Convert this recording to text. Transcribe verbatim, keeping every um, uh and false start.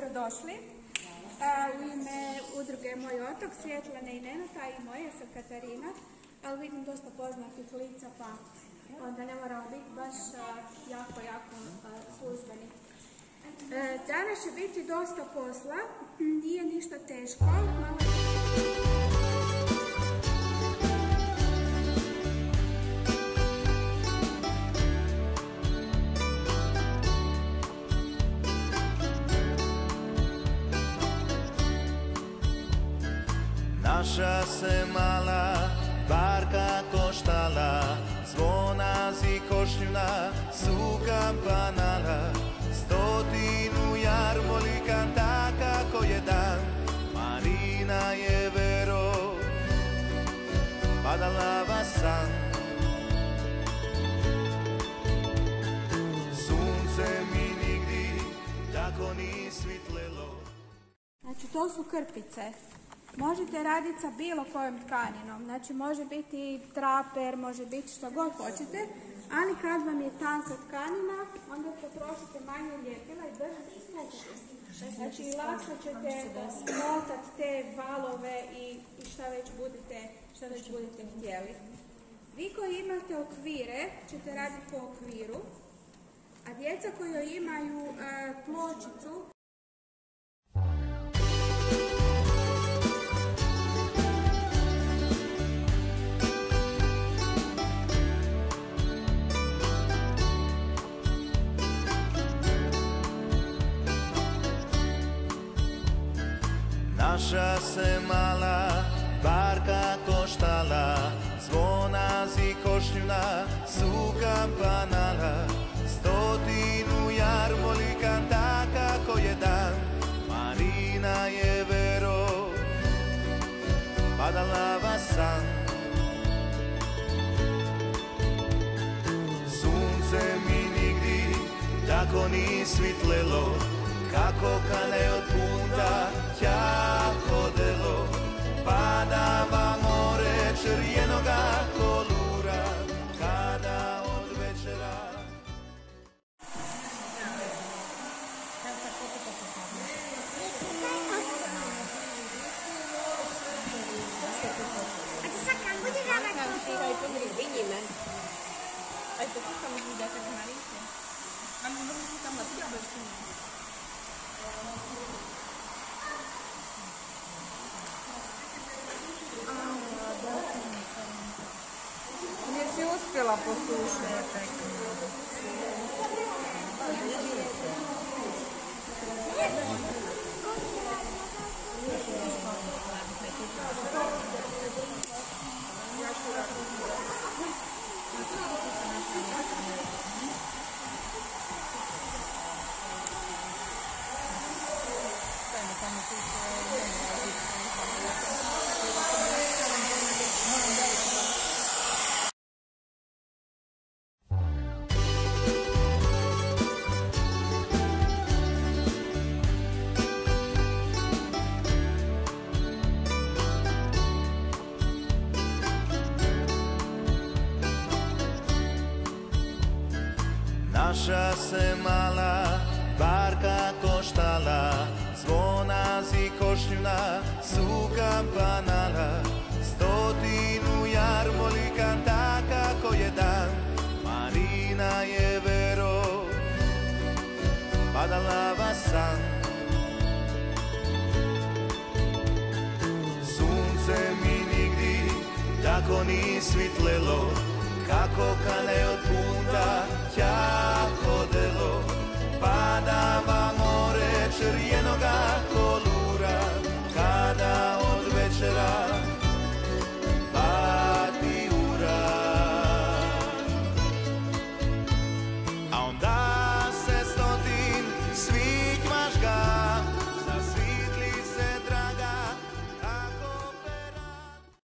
dobrodošli. U ime udruge Moj otok, Svjetlane i Nenota i moje, sam Katarina, ali vidim dosta poznatih lica, pa onda ne moramo biti baš jako, jako službeni. Danas će biti dosta posla, nije ništa teško. Malo... Naša se mala barka koštala, zvona zi košnjuna, suka panala, stotinu jarmolika, tako je dan. Marina je vero, padala vas san. Sunce mi nigdi tako ni svitlelo. Znači, to su krpice. Možete raditi sa bilo kojom tkaninom, znači može biti traper, može biti što god hoćete, ali kad vam je tanka tkanina, onda potrošite manje ljepila i brže se znači lakše ćete smotati te valove i, i šta već budete, šta već budete htjeli. Vi koji imate okvire ćete raditi po okviru, a djeca koji imaju uh, pločicu, Naša se mala barka koštala, zvona zi košnjuna, suka panala, stotinu jarmolika, tako je dan. Marina je vero, padala vas san. Sunce mi nigdi tako ni svitlelo, kako kane od puta tja hodelo, padava more črjenoga kolura, kada od večera. A ty sad kad bude davati to? Vidíme. Aj to tu tam bude tak malinké. Mám možno tam na ty obešky. Nisi uspjela posušiti. Naša se mala barka koštala, zvona zi košnjuna, suka panala, stotinu jarmolika, tako je dan. Marina je vero, padala vas san. Sunce mi nigdi tako ni svitlelo, kako kane